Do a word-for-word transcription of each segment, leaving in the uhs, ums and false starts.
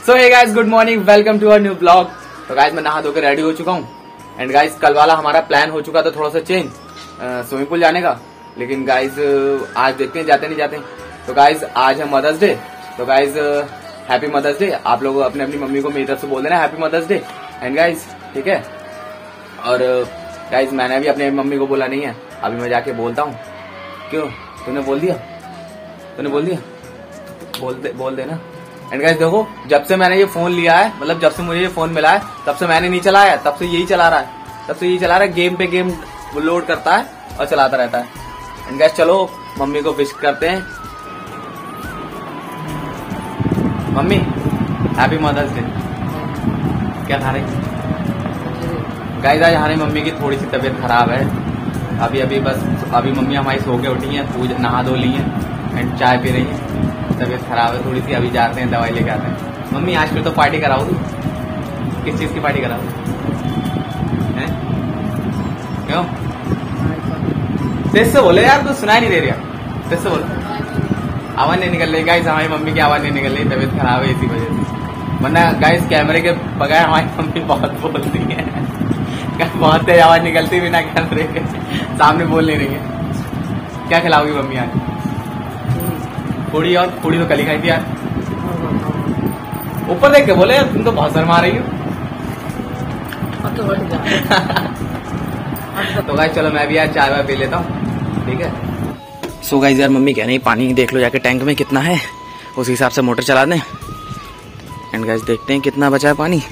So hey guys, good morning, welcome to our new blog. तो guys मैं नहा धोकर रेडी हो चुका हूँ। एंड गाइस कल वाला हमारा प्लान हो चुका था थोड़ा सा चेंज, स्विमिंग पूल जाने का। लेकिन गाइस आज देखते हैं जाते नहीं जाते। तो गाइस आज है मदर्स डे। तो गाइस हैप्पी मदर्स डे। आप लोग अपने अपनी मम्मी को मेरी तरफ से बोल देना happy mother's day. And guys ठीक है। और गाइस मैंने भी अपने मम्मी को बोला नहीं है, अभी मैं जाके बोलता हूँ। क्यों तूने बोल दिया? तूने बोल दिया? बोल दे बोल देना। एंड गाइस देखो, जब से मैंने ये फोन लिया है, मतलब जब से मुझे ये फोन मिला है, तब से मैंने नहीं चलाया, तब से यही चला रहा है तब से यही चला रहा है गेम पे गेम लोड करता है और चलाता रहता है। एंड गाइस चलो मम्मी को विश करते हैं। मम्मी हैप्पी मदर्स डे। क्या खा रहे? गाइस आज हमारी मम्मी की थोड़ी सी तबीयत खराब है। अभी अभी बस अभी मम्मी हमारी सो के उठी है, पूजा नहा धो ली है एंड चाय पी रही है। तबीयत खराब है थोड़ी सी, अभी जाते हैं दवाई लेके आते हैं। मम्मी आज फिर तो पार्टी कराओ तू। किस चीज की पार्टी कराओ? हैं? क्यों? तेज से बोले यार, तू सुनाई नहीं दे रहा। तेज से बोलो, आवाज नहीं निकल रही। गाइस हमारी मम्मी की आवाज नहीं निकल रही, तबीयत खराब है इसी वजह से। वरना गाइस कैमरे के बगैर हमारी मम्मी बहुत बोलती है, बहुत तेज आवाज निकलती बिना कैमरे के सामने बोल नहीं रही है। क्या खिलाओगी मम्मी आज? पूड़ी। और पूड़ी तो कल ही खाई थी यार। ऊपर देख के बोले यार, तुम तो बहुत शर्मा रही हो। तो गाइस चलो मैं भी यार चाय वाय पी लेता हूँ, ठीक है। सो गाइस यार मम्मी कह रही पानी देख लो जाके टैंक में कितना है, उस हिसाब से मोटर चला दें। एंड गाइस देखते हैं कितना बचा है पानी।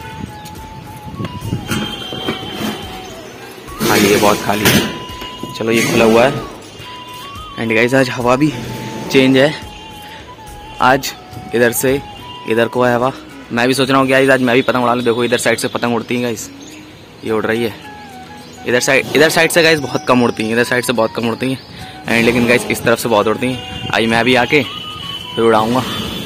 खाली है, बहुत खाली है। चलो ये खुला हुआ है। एंड गाइस आज हवा भी चेंज है, आज इधर से इधर को है हवा। मैं भी सोच रहा हूँ कि आज मैं भी पतंग उड़ा लूँ। देखो इधर साइड से पतंग उड़ती है गाइस, ये उड़ रही है। इधर साइड इधर साइड से गाइस बहुत कम उड़ती हैं, इधर साइड से बहुत कम उड़ती हैं। एंड लेकिन गाइस इस तरफ से बहुत उड़ती हैं। आई मैं भी आके फिर उड़ाऊंगा।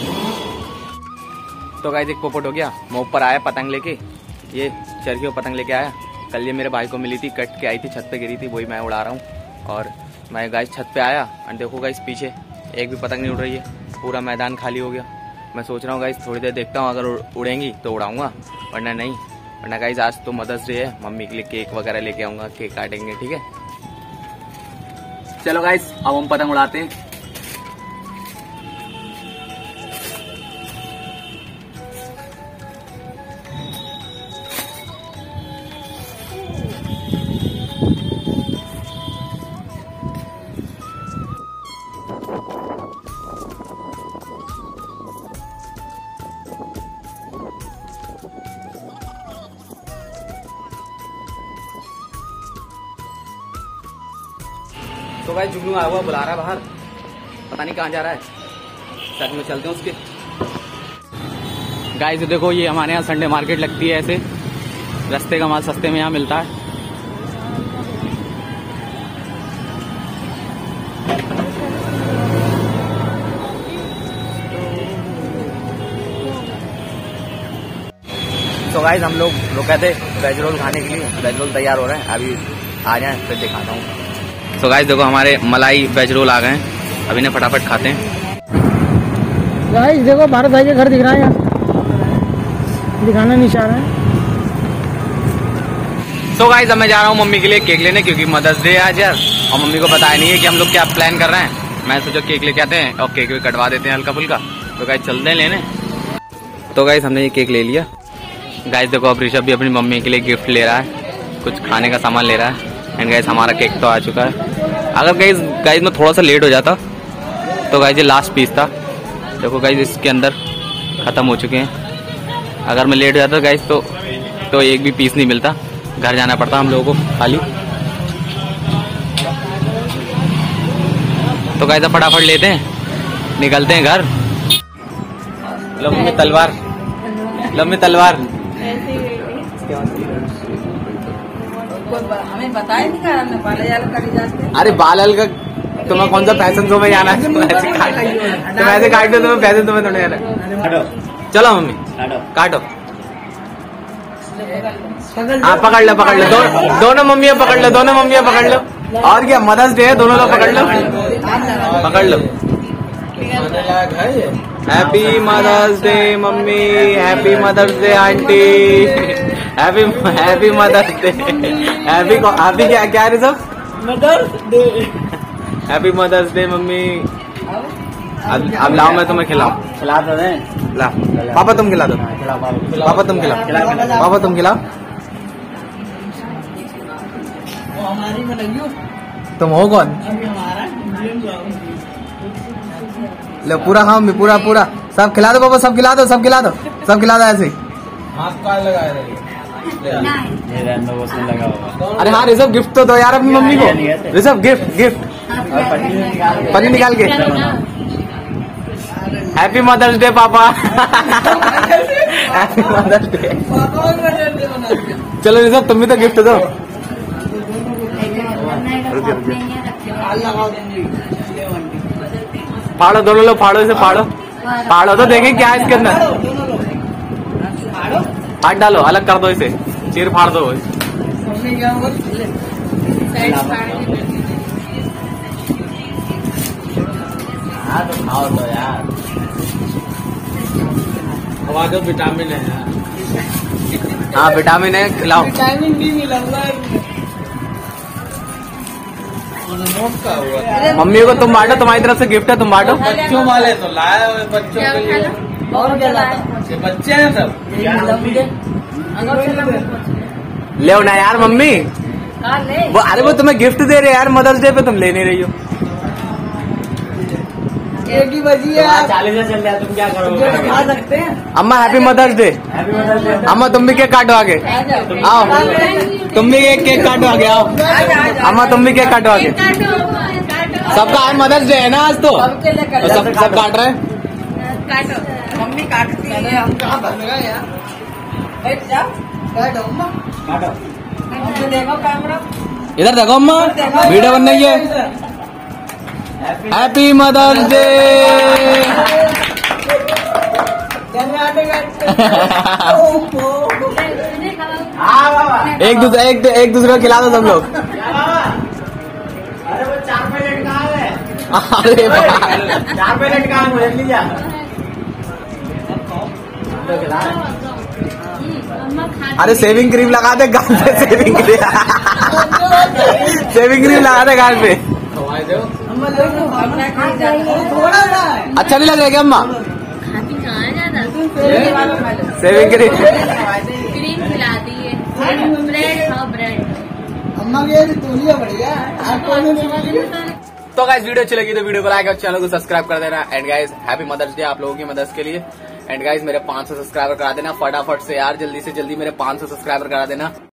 तो गाइस एक पोपट हो गया, मैं ऊपर आया पतंग लेके, ये चरखी पतंग लेके आया। कल ये मेरे भाई को मिली थी, कट के आई थी, छत पे गिरी थी, वही मैं उड़ा रहा हूँ। और मैं गाइस छत पे आया और देखो गाइस पीछे एक भी पतंग नहीं उड़ रही है, पूरा मैदान खाली हो गया। मैं सोच रहा हूँ गाइस थोड़ी देर देखता हूँ, अगर उड़ेंगी तो उड़ाऊंगा, वरना नहीं। वरना गाइस आज तो मदर्स डे है, मम्मी के लिए केक वगैरह लेके आऊंगा, केक काटेंगे, ठीक है। चलो गाइस अब हम पतंग उड़ाते हैं। तो गाइस जुगनू आया हुआ बुला रहा है बाहर, पता नहीं कहाँ जा रहा है। साथ में चलते हैं उसके। गाइस देखो ये हमारे यहाँ संडे मार्केट लगती है, ऐसे रास्ते का माल सस्ते में यहाँ मिलता है। तो गाइस हम लोग रुके थे वेज रोल खाने के लिए, वेज रोल तैयार हो रहे हैं, अभी आ जाए फिर दिखाता हूँ। तो गाइस देखो हमारे मलाई वेज रोल आ गए हैं, अभी ने फटाफट खाते हैं। गाइस देखो भारत भाई के घर दिख रहा है, यहाँ दिखाना नहीं चाह रहा है। तो गाइस अब मैं जा रहा हूँ मम्मी के लिए केक लेने, क्योंकि मदर्स डे आज यार, और मम्मी को बताया नहीं है कि हम लोग क्या प्लान कर रहे हैं। मैं सोचा केक लेके आते हैं और केक भी कटवा देते हैं हल्का फुल्का। तो गाइस चलते हैं लेने। तो गाइस हमने ये केक ले लिया। गाइस देखो अब ऋषभ भी अपनी मम्मी के लिए गिफ्ट ले रहा है, कुछ खाने का सामान ले रहा है। एंड गाइस हमारा केक तो आ चुका है। अगर गाइस गाइस में थोड़ा सा लेट हो जाता तो गाइस ये लास्ट पीस था। देखो गाइस इसके अंदर खत्म हो चुके हैं। अगर मैं लेट हो जाता गाइस तो तो एक भी पीस नहीं मिलता, घर जाना पड़ता हम लोगों को खाली। तो गाइस अब फटाफट लेते हैं, निकलते हैं घर। लो मम्मी तलवार, लो मम्मी तलवार। हमें बताया नहीं कर, हमने बालायाल कर जाते। अरे बालाल का तुम्हें कौन सा फैशन शो में जाना है? तुम ऐसे काट तुम ऐसे काट दो, तुम्हें फैशन शो में थोड़े जाना। चलो मम्मी काटो। हाँ पकड़ लो पकड़ लो, दो, दोनों मम्मियाँ पकड़ लो, दोनों मम्मियाँ पकड़ लो। और क्या मदर्स डे है, दोनों लोग पकड़ लो, पकड़ लो। हैप्पी मदर्स डे मम्मी, happy mother's day aunty, happy happy mother's day, happy happy क्या क्या है सब mother's day. Happy mother's day मम्मी। अब अब लाओ मैं तुम्हें खिलाऊं। खिला दो ला पापा तुम खिला दो, पापा तुम खिलाओ, पापा तुम खिलाओ। हमारी में लगी तुम हो कौन? ले पूरा हाँ पूरा पूरा सब खिला दो पापा, सब खिला दो, सब खिला दो, सब खिला दो ऐसे ही। हाथ का लगाए लगा होगा। अरे हाँ ऋषभ गिफ्ट तो दो यार अपनी मम्मी को। ऋषभ गिफ्ट गिफ्ट पन्नी निकाल के। हैप्पी मदर्स डे पापा। Happy mother's day. चलो ऋषभ तुम भी तो गिफ्ट दो। फाड़ो दोनों लोग, फाड़ो इसे, फाड़ो फाड़ो तो देखें क्या है इसके अंदर। हाथ डालो, अलग कर दो इसे, चीर फाड़ दो। हाँ तो खाओ तो यार, हवा का विटामिन है यार। हाँ विटामिन है, खिलाओ। विटामिन डी मिला हुआ है। का हुआ मम्मी को तुम बांटो, तुम्हारी तरफ से गिफ्ट है, तुम बांटो। बच्चों वाले तो लाए हुए बच्चों के लिए। और क्या लाया? बच्चे हैं सब। ले ना यार मम्मी, वो अरे वो तुम्हें गिफ्ट दे रहे यार मदर्स डे पे, तुम ले नहीं रही हो। एक ही बजी है, चालीस में चल जाए तुम क्या करोगे? खा सकते हैं। अम्मा happy mother's day. Happy mother's day. अम्मा तुम भी केक काटो आगे, आओ तुम भी एक केक काटो आगे, आओ अम्मा तुम भी केक काटो आगे। सबका आज मदर्स डे है ना आज, तो सब सब काट रहे हैं। मम्मी काटती है, हम कहाँ बनेगा यार। बैठ जा, बैठो अम्मा, काटो। मुझे देखो कैमरा। इधर देखो अम्मा, वीडियो बन रही है। Happy mother's day. एक दूसरे एक, एक दूसरे को खिला दो सब लोग। अरे वो चार पैकेट कहाँ है? अरे चार पैकेट कहाँ है? मुझे लीजिए। अरे सेविंग क्रीम लगा दे गाल पे, सेविंग क्रीम सेविंग क्रीम लगा दे गाल पे। अच्छा नहीं लग रहा क्या अम्मा? खाती कहाँ है ज्यादा? सेविंग क्रीम क्रीम खिलाती है, ब्रेड खाओ ब्रेड। अम्मा की तोलिया बढ़िया। तो गाइस वीडियो अच्छी लगी तो वीडियो को लाइक और चैनल को सब्सक्राइब कर देना। And guys happy mother's day आप लोगों की मदर्स के लिए। एंड गाइस मेरे पाँच सौ सब्सक्राइबर करा देना फटाफट से यार, जल्दी से जल्दी मेरे पाँच सौ सब्सक्राइबर करा देना।